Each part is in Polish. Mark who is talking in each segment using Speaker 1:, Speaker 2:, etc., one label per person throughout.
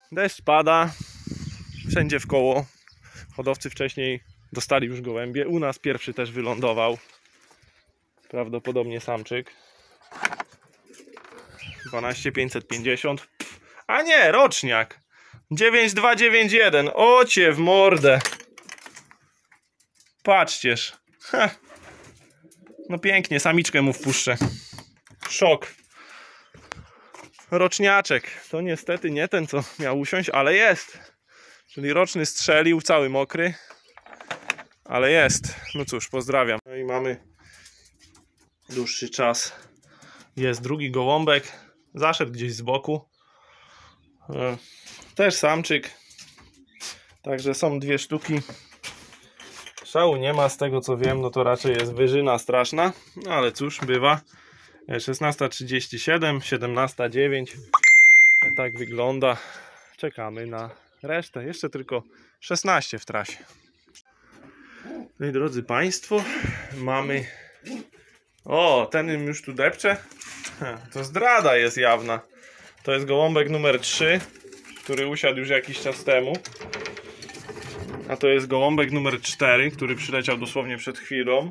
Speaker 1: Deszcz pada wszędzie w koło. Hodowcy wcześniej dostali już gołębie. U nas pierwszy też wylądował. Prawdopodobnie samczyk. 12550. A nie, roczniak. 9291. Ocie w mordę. Patrzcież. Ha. No pięknie, samiczkę mu wpuszczę. Szok. Roczniaczek. To niestety nie ten, co miał usiąść, ale jest. Czyli roczny strzelił, cały mokry. Ale jest. No cóż, pozdrawiam. No i mamy dłuższy czas. Jest drugi gołąbek. Zaszedł gdzieś z boku. Też samczyk. Także są dwie sztuki. Szału nie ma, z tego co wiem, no to raczej jest wyżyna straszna. No ale cóż, bywa. 16:37, 17:09. Tak wygląda. Czekamy na resztę. Jeszcze tylko 16 w trasie. No i drodzy Państwo, mamy... O, ten już tu depcze. To zdrada jest jawna. To jest gołąbek numer 3, który usiadł już jakiś czas temu. A to jest gołąbek numer 4, który przyleciał dosłownie przed chwilą.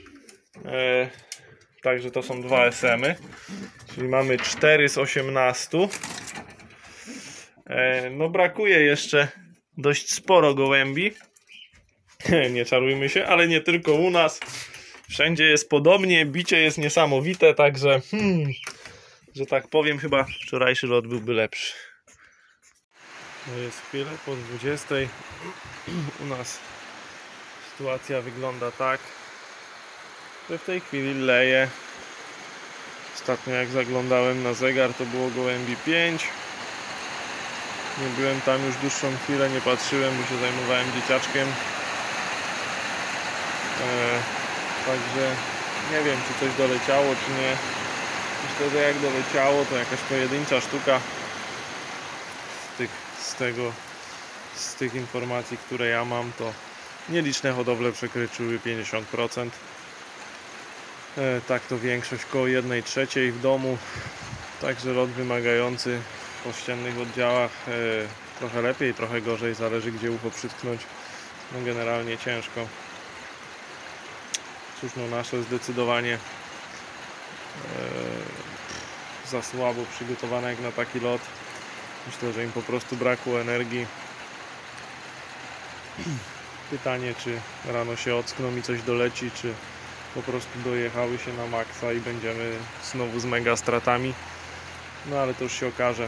Speaker 1: Także to są dwa SM-y. Czyli mamy 4 z 18. No brakuje jeszcze dość sporo gołębi. Nie czarujmy się, ale nie tylko u nas. Wszędzie jest podobnie, bicie jest niesamowite, także że tak powiem, chyba wczorajszy lot byłby lepszy. No jest chwilę po 20. U nas sytuacja wygląda tak, że w tej chwili leje. Ostatnio jak zaglądałem na zegar, to było gołębi 5. Nie byłem tam już dłuższą chwilę, nie patrzyłem, bo się zajmowałem dzieciaczkiem. Także nie wiem, czy coś doleciało, czy nie. Myślę, że jak doleciało, to jakaś pojedyncza sztuka z tych informacji, które ja mam, to nieliczne hodowle przekroczyły 50%. Tak to większość, koło 1/3 w domu. Także lot wymagający w ościennych oddziałach trochę lepiej, trochę gorzej, zależy gdzie ucho przytknąć. No generalnie ciężko. Cóż, no nasze zdecydowanie za słabo przygotowane jak na taki lot. Myślę, że im po prostu brakło energii. Pytanie, czy rano się ockną i coś doleci, czy po prostu dojechały się na maksa i będziemy znowu z mega stratami. No ale to już się okaże.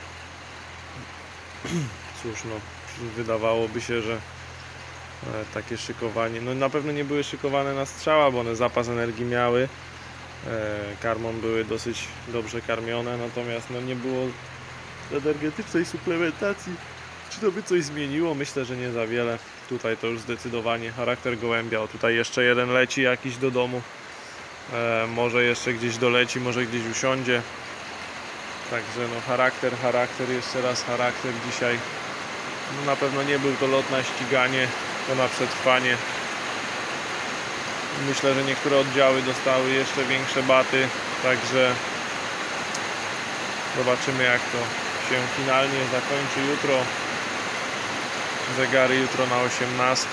Speaker 1: Cóż, no wydawałoby się, że takie szykowanie, no na pewno nie były szykowane na strzała, bo one zapas energii miały. Karmą były dosyć dobrze karmione, natomiast no nie było energetycznej suplementacji. Czy to by coś zmieniło? Myślę, że nie za wiele. Tutaj to już zdecydowanie charakter gołębia. O, tutaj jeszcze jeden leci jakiś do domu. Może jeszcze gdzieś doleci, może gdzieś usiądzie. Także no charakter, jeszcze raz charakter dzisiaj. No, na pewno nie był to lot na ściganie, to na przetrwanie. Myślę, że niektóre oddziały dostały jeszcze większe baty, także zobaczymy jak to się finalnie zakończy jutro. Zegary jutro na 18.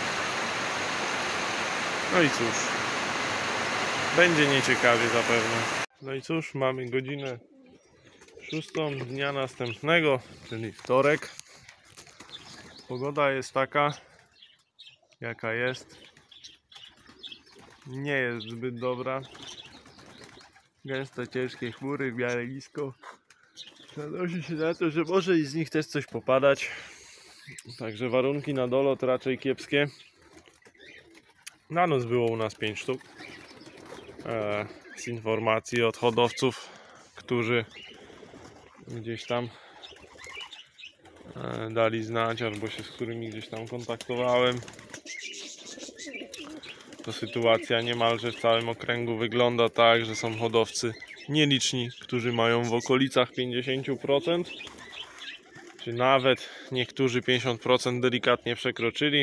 Speaker 1: No i cóż, będzie nieciekawie zapewne. No i cóż, mamy godzinę 6 dnia następnego, czyli wtorek. Pogoda jest taka, jaka jest. Nie jest zbyt dobra. Gęste, ciężkie chmury, w miarę nisko. Zanosi się na to, że może i z nich też coś popadać. Także warunki na dolot raczej kiepskie. Na noc było u nas 5 sztuk. Z informacji od hodowców, którzy gdzieś tam dali znać, albo się z którymi gdzieś tam kontaktowałem, to sytuacja niemalże w całym okręgu wygląda tak, że są hodowcy nieliczni, którzy mają w okolicach 50%, czy nawet niektórzy 50% delikatnie przekroczyli.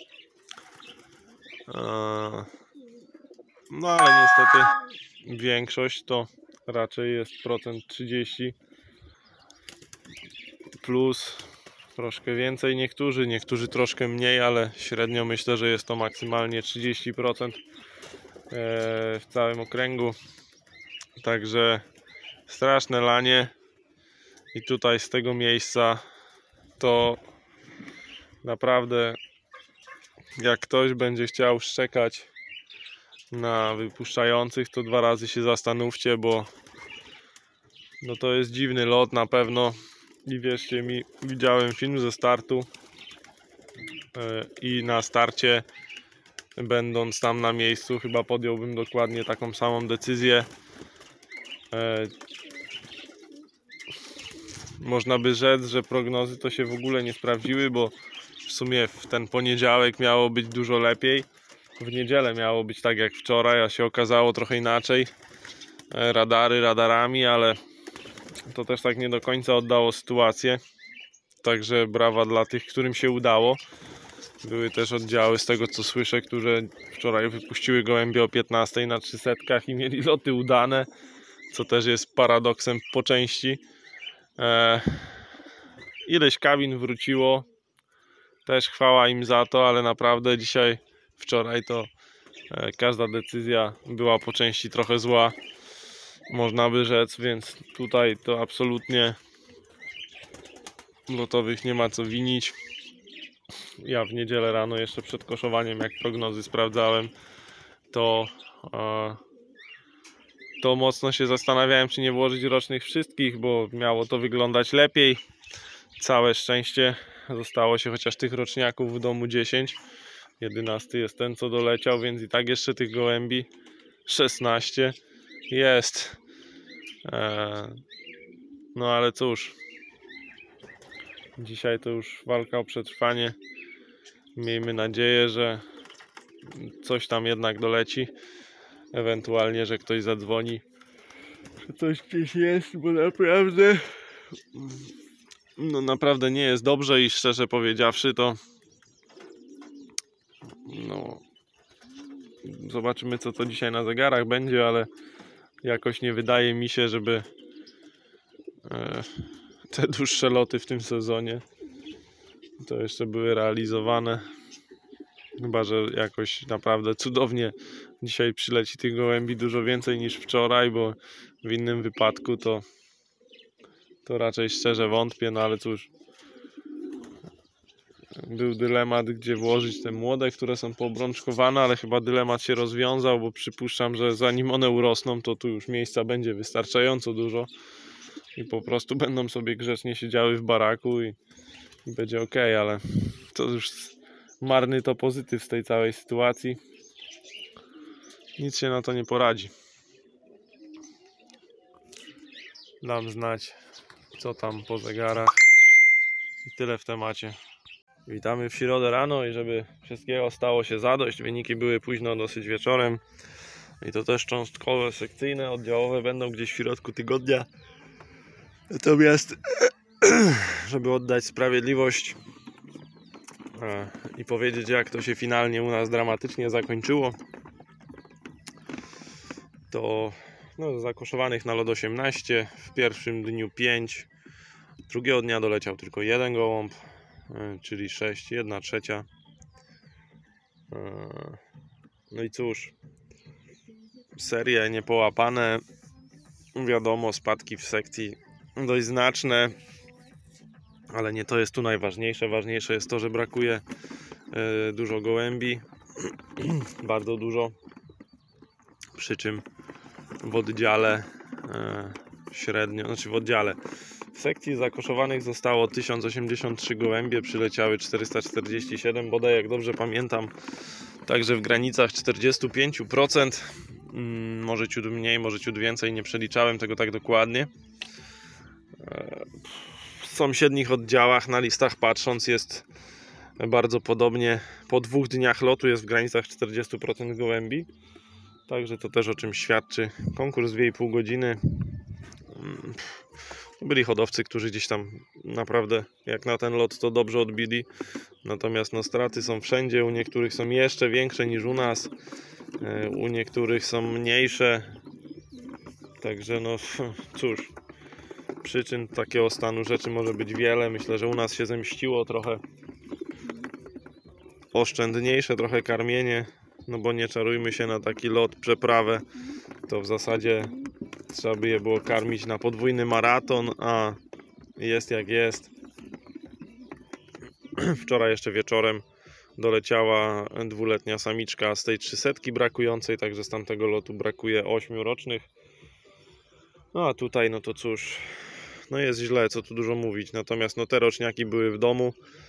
Speaker 1: No ale niestety większość to raczej jest procent 30. plus troszkę więcej niektórzy troszkę mniej, ale średnio myślę, że jest to maksymalnie 30% w całym okręgu. Także straszne lanie i tutaj z tego miejsca to naprawdę, jak ktoś będzie chciał szczekać na wypuszczających, to 2 razy się zastanówcie, bo no to jest dziwny lot na pewno. I wierzcie mi, widziałem film ze startu i na starcie, będąc tam na miejscu, chyba podjąłbym dokładnie taką samą decyzję. Można by rzec, że prognozy to się w ogóle nie sprawdziły, bo w sumie w ten poniedziałek miało być dużo lepiej. W niedzielę miało być tak jak wczoraj, a się okazało trochę inaczej. Radary radarami, ale to też tak nie do końca oddało sytuację. Także brawa dla tych, którym się udało. Były też oddziały, z tego co słyszę, które wczoraj wypuściły gołębie o 15 na 300 i mieli loty udane, co też jest paradoksem po części. Ileś kabin wróciło, też chwała im za to, ale naprawdę dzisiaj, wczoraj to każda decyzja była po części trochę zła, można by rzec, więc tutaj to absolutnie lotowych nie ma co winić. Ja w niedzielę rano jeszcze przed koszowaniem, jak prognozy sprawdzałem, to mocno się zastanawiałem, czy nie włożyć rocznych wszystkich, bo miało to wyglądać lepiej. Całe szczęście zostało się chociaż tych roczniaków w domu 10. 11 jest ten, co doleciał, więc i tak jeszcze tych gołębi 16 jest. No ale cóż, dzisiaj to już walka o przetrwanie. Miejmy nadzieję, że coś tam jednak doleci. Ewentualnie, że ktoś zadzwoni, że coś gdzieś jest, bo naprawdę nie jest dobrze i szczerze powiedziawszy to no zobaczymy, co to dzisiaj na zegarach będzie, ale jakoś nie wydaje mi się, żeby te dłuższe loty w tym sezonie to jeszcze były realizowane. Chyba że jakoś naprawdę cudownie dzisiaj przyleci tych gołębi dużo więcej niż wczoraj, bo w innym wypadku to raczej szczerze wątpię, no ale cóż, był dylemat, gdzie włożyć te młode, które są poobrączkowane, ale chyba dylemat się rozwiązał, bo przypuszczam, że zanim one urosną, to tu już miejsca będzie wystarczająco dużo i po prostu będą sobie grzecznie siedziały w baraku i będzie ok, ale to już marny to pozytyw z tej całej sytuacji. Nic się na to nie poradzi. Dam znać, co tam po zegarach. I tyle w temacie. Witamy w środę rano i żeby wszystkiego stało się zadość. Wyniki były późno, dosyć wieczorem. I to też cząstkowe, sekcyjne, oddziałowe będą gdzieś w środku tygodnia. Natomiast, żeby oddać sprawiedliwość i powiedzieć, jak to się finalnie u nas dramatycznie zakończyło, to zakoszowanych na lot 18, w pierwszym dniu 5, drugiego dnia doleciał tylko 1 gołąb, czyli 6, 1/3. No i cóż, serie niepołapane, wiadomo, spadki w sekcji dość znaczne, ale nie to jest tu najważniejsze. Ważniejsze jest to, że brakuje dużo gołębi, bardzo dużo, przy czym w oddziale średnio, znaczy w oddziale, w sekcji zakoszowanych zostało 1083 gołębie, przyleciały 447, bodaj jak dobrze pamiętam, także w granicach 45%, może ciut mniej, może ciut więcej, nie przeliczałem tego tak dokładnie. W sąsiednich oddziałach na listach patrząc jest bardzo podobnie, po 2 dniach lotu jest w granicach 40% gołębi. Także to też o czym świadczy. Konkurs 2,5 godziny. Byli hodowcy, którzy gdzieś tam naprawdę jak na ten lot to dobrze odbili. Natomiast no, straty są wszędzie. U niektórych są jeszcze większe niż u nas. U niektórych są mniejsze. Także no cóż. Przyczyn takiego stanu rzeczy może być wiele. Myślę, że u nas się zemściło trochę oszczędniejsze trochę karmienie, no bo nie czarujmy się, na taki lot, przeprawę, to w zasadzie trzeba by je było karmić na podwójny maraton, a jest jak jest. Wczoraj jeszcze wieczorem doleciała dwuletnia samiczka z tej 300 brakującej, także z tamtego lotu brakuje 8 rocznych. No a tutaj, no to cóż, no jest źle, co tu dużo mówić. Natomiast no te roczniaki były w domu.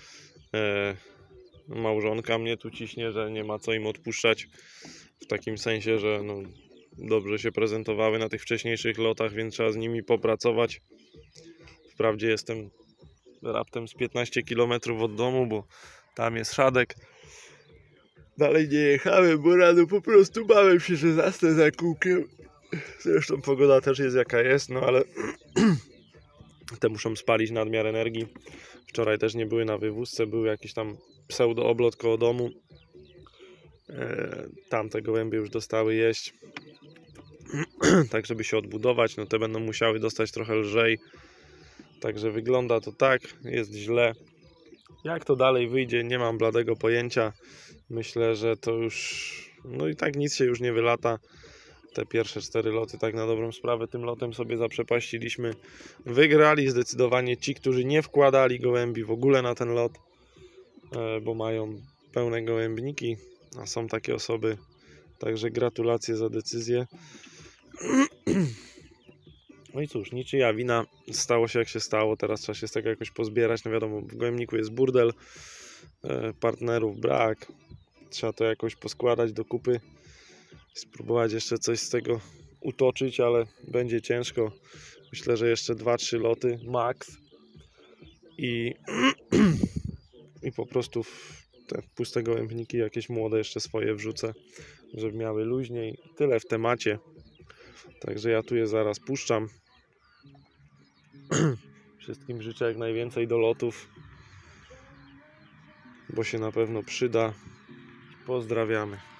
Speaker 1: Małżonka mnie tu ciśnie, że nie ma co im odpuszczać. W takim sensie, że no, dobrze się prezentowały na tych wcześniejszych lotach, więc trzeba z nimi popracować. Wprawdzie jestem raptem z 15 km od domu, bo tam jest Szadek. Dalej nie jechałem, bo rano po prostu bałem się, że zasnę za kółkiem. Zresztą pogoda też jest jaka jest, no ale te muszą spalić nadmiar energii. Wczoraj też nie były na wywózce, był jakiś tam pseudo oblot koło domu. Tamte gołębie już dostały jeść. Tak, żeby się odbudować, no te będą musiały dostać trochę lżej. Także wygląda to tak, jest źle. Jak to dalej wyjdzie, nie mam bladego pojęcia. Myślę, że to już, no i tak nic się już nie wylata. Te pierwsze 4 loty, tak na dobrą sprawę, tym lotem sobie zaprzepaściliśmy. Wygrali zdecydowanie ci, którzy nie wkładali gołębi w ogóle na ten lot, bo mają pełne gołębniki, a są takie osoby. Także gratulacje za decyzję. No i cóż, niczyja wina, stało się jak się stało, teraz trzeba się z tego jakoś pozbierać. No wiadomo, w gołębniku jest burdel, partnerów brak, trzeba to jakoś poskładać do kupy, spróbować jeszcze coś z tego utoczyć, ale będzie ciężko. Myślę, że jeszcze 2-3 loty max i po prostu w te puste gołębniki jakieś młode jeszcze swoje wrzucę, żeby miały luźniej. Tyle w temacie. Także ja tu je zaraz puszczam. Wszystkim życzę jak najwięcej dolotów, bo się na pewno przyda. Pozdrawiamy.